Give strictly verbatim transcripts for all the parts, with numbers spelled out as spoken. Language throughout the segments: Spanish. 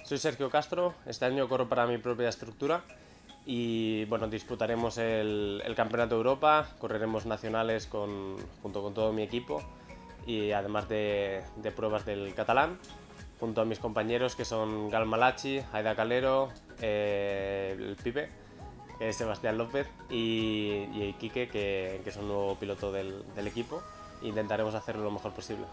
Soy Sergio Castro, este año corro para mi propia estructura y bueno, disputaremos el, el Campeonato de Europa, correremos nacionales con, junto con todo mi equipo y además de, de pruebas del catalán, junto a mis compañeros que son Gal Malachi, Aida Calero, eh, el Pipe, que es Sebastián López, y, y Quique, que, que es un nuevo piloto del, del equipo. Intentaremos hacerlo lo mejor posible.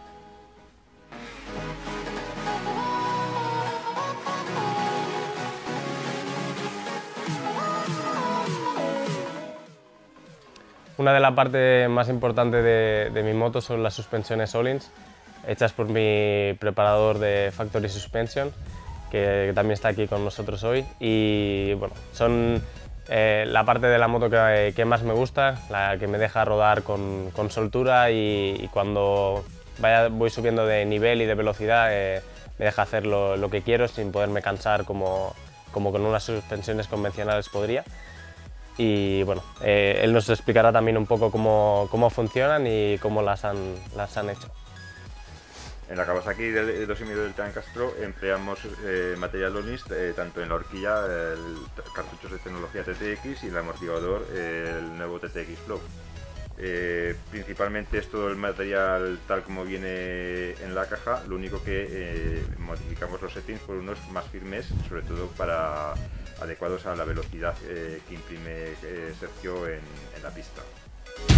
Una de las partes más importantes de, de mi moto son las suspensiones Öhlins, hechas por mi preparador de Factory Suspension, que, que también está aquí con nosotros hoy. Y bueno, son eh, la parte de la moto que, que más me gusta, la que me deja rodar con, con soltura y, y cuando vaya, voy subiendo de nivel y de velocidad eh, me deja hacer lo, lo que quiero sin poderme cansar como, como con unas suspensiones convencionales podría. Y bueno, eh, él nos explicará también un poco cómo, cómo funcionan y cómo las han, las han hecho. En la Kawasaki de dos y medio del Tan Castro empleamos eh, material Öhlins eh, tanto en la horquilla, el, cartuchos de tecnología T T X y el amortiguador eh, el nuevo T T X Flow. Eh, principalmente es todo el material tal como viene en la caja, lo único que eh, modificamos los settings por unos más firmes, sobre todo para adecuados a la velocidad eh, que imprime eh, Sergio en, en la pista.